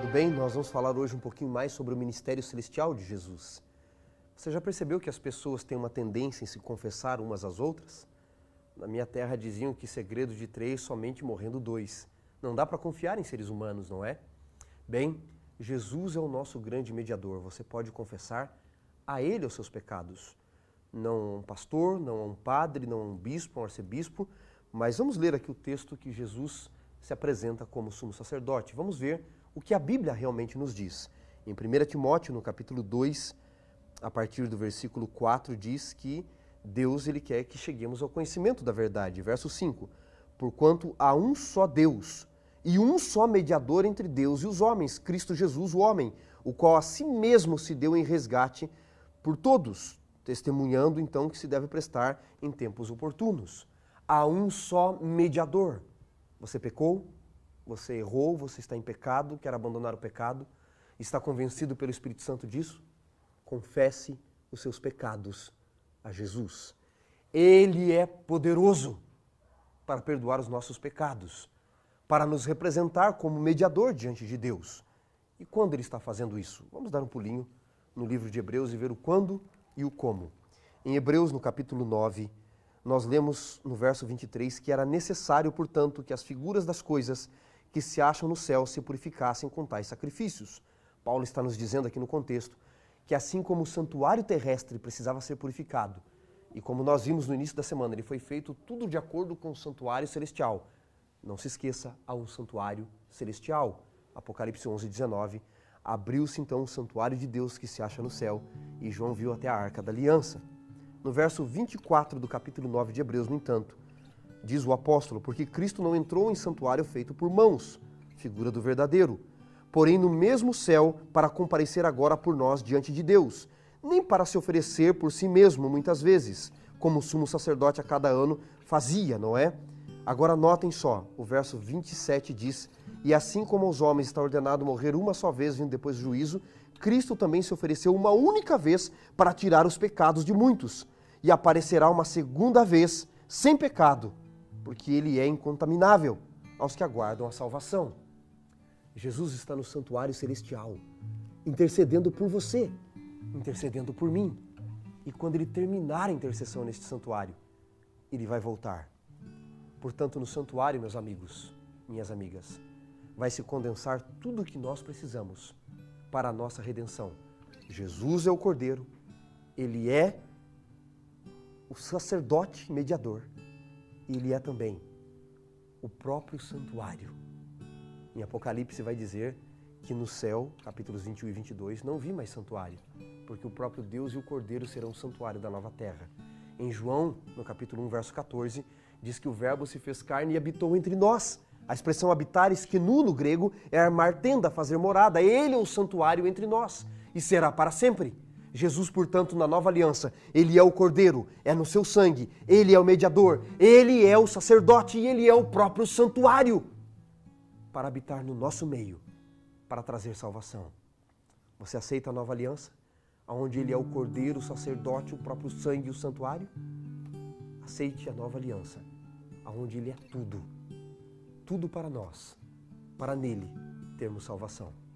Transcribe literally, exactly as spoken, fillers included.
Tudo bem? Nós vamos falar hoje um pouquinho mais sobre o ministério celestial de Jesus. Você já percebeu que as pessoas têm uma tendência em se confessar umas às outras? Na minha terra diziam que segredo de três somente morrendo dois. Não dá para confiar em seres humanos, não é? Bem, Jesus é o nosso grande mediador. Você pode confessar a Ele os seus pecados. Não a um pastor, não a um padre, não a um bispo, a um arcebispo, mas vamos ler aqui o texto que Jesus se apresenta como sumo sacerdote. Vamos ver o que a Bíblia realmente nos diz. Em primeiro Timóteo, no capítulo dois, a partir do versículo quatro, diz que Deus ele quer que cheguemos ao conhecimento da verdade. Verso cinco, porquanto há um só Deus e um só mediador entre Deus e os homens, Cristo Jesus, o homem, o qual a si mesmo se deu em resgate por todos, testemunhando então que se deve prestar em tempos oportunos. Há um só mediador. Você pecou? Você errou? Você está em pecado? Quer abandonar o pecado? Está convencido pelo Espírito Santo disso? Confesse os seus pecados a Jesus. Ele é poderoso para perdoar os nossos pecados, para nos representar como mediador diante de Deus. E quando ele está fazendo isso? Vamos dar um pulinho no livro de Hebreus e ver o quando e o como. Em Hebreus, no capítulo nove, nós lemos no verso vinte e três que era necessário, portanto, que as figuras das coisas que se acham no céu se purificassem com tais sacrifícios. Paulo está nos dizendo aqui no contexto que assim como o santuário terrestre precisava ser purificado, e como nós vimos no início da semana, ele foi feito tudo de acordo com o santuário celestial. Não se esqueça, há um santuário celestial. Apocalipse onze, dezenove. Abriu-se então o santuário de Deus que se acha no céu, e João viu até a arca da aliança. No verso vinte e quatro do capítulo nove de Hebreus, no entanto, diz o apóstolo, porque Cristo não entrou em santuário feito por mãos, figura do verdadeiro, porém no mesmo céu para comparecer agora por nós diante de Deus, nem para se oferecer por si mesmo muitas vezes, como o sumo sacerdote a cada ano fazia, não é? Agora notem só, o verso vinte e sete diz, e assim como aos homens está ordenado morrer uma só vez, vindo depois do juízo, Cristo também se ofereceu uma única vez para tirar os pecados de muitos, e aparecerá uma segunda vez sem pecado, porque ele é incontaminável aos que aguardam a salvação. Jesus está no santuário celestial, intercedendo por você, intercedendo por mim. E quando ele terminar a intercessão neste santuário, ele vai voltar. Portanto, no santuário, meus amigos, minhas amigas, vai se condensar tudo o que nós precisamos para a nossa redenção. Jesus é o Cordeiro, ele é o sacerdote mediador, e ele é também o próprio santuário. Em Apocalipse vai dizer que no céu, capítulos vinte e um e vinte e dois, não vi mais santuário, porque o próprio Deus e o Cordeiro serão o santuário da nova terra. Em João, no capítulo um, verso quatorze, diz que o Verbo se fez carne e habitou entre nós. A expressão habitar, esquenu no grego, é armar tenda, fazer morada. Ele é o santuário entre nós e será para sempre. Jesus, portanto, na nova aliança, ele é o Cordeiro, é no seu sangue, ele é o mediador, ele é o sacerdote e ele é o próprio santuário para habitar no nosso meio, para trazer salvação. Você aceita a nova aliança, onde ele é o Cordeiro, o sacerdote, o próprio sangue e o santuário? Aceite a nova aliança, onde ele é tudo, tudo para nós, para nele termos salvação.